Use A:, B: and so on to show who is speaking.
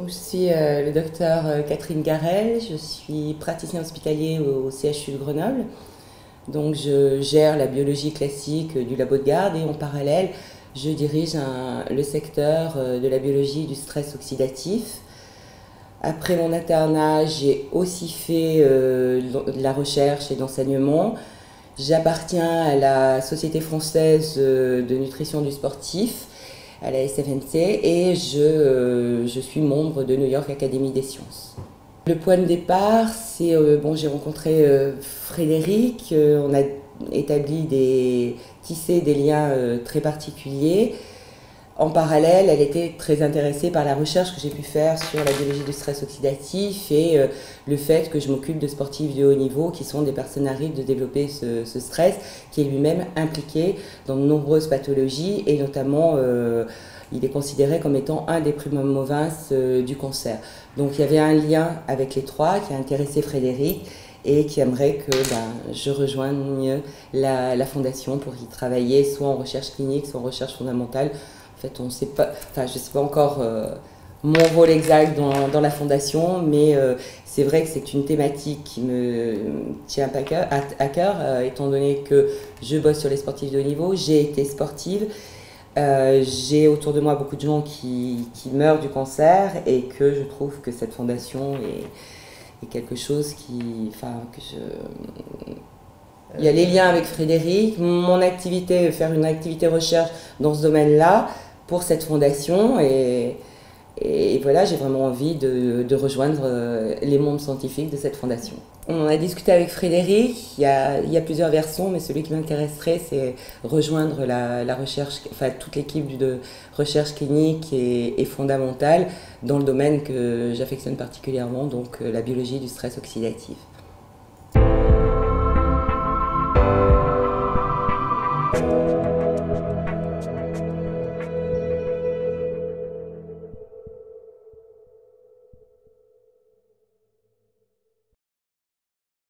A: Donc, je suis le docteur Catherine Garel, je suis praticien hospitalier au CHU de Grenoble. Donc, je gère la biologie classique du labo de garde et en parallèle, je dirige le secteur de la biologie du stress oxydatif. Après mon internat, j'ai aussi fait de la recherche et d'enseignement. J'appartiens à la Société française de nutrition du sportif, à la SFNC, et je suis membre de New York Academy des sciences. Le point de départ, c'est j'ai rencontré Frédéric, on a tissé des liens très particuliers. En parallèle, elle était très intéressée par la recherche que j'ai pu faire sur la biologie du stress oxydatif et le fait que je m'occupe de sportifs de haut niveau qui sont des personnes à risque de développer ce stress qui est lui-même impliqué dans de nombreuses pathologies et notamment il est considéré comme étant un des prima movens du cancer. Donc il y avait un lien avec les trois qui a intéressé Frédéric et qui aimerait que je rejoigne la fondation pour y travailler soit en recherche clinique, soit en recherche fondamentale. En fait, je ne sais pas encore mon rôle exact dans la fondation, mais c'est vrai que c'est une thématique qui me tient à cœur étant donné que je bosse sur les sportifs de haut niveau, j'ai été sportive, j'ai autour de moi beaucoup de gens qui meurent du cancer et que je trouve que cette fondation est quelque chose il y a les liens avec Frédéric, mon activité, faire une activité recherche dans ce domaine-là pour cette fondation et voilà, j'ai vraiment envie de rejoindre les mondes scientifiques de cette fondation. On a discuté avec Frédéric, il y a plusieurs versions, mais celui qui m'intéresserait, c'est rejoindre la recherche, toute l'équipe de recherche clinique et fondamentale dans le domaine que j'affectionne particulièrement, donc la biologie du stress oxydatif.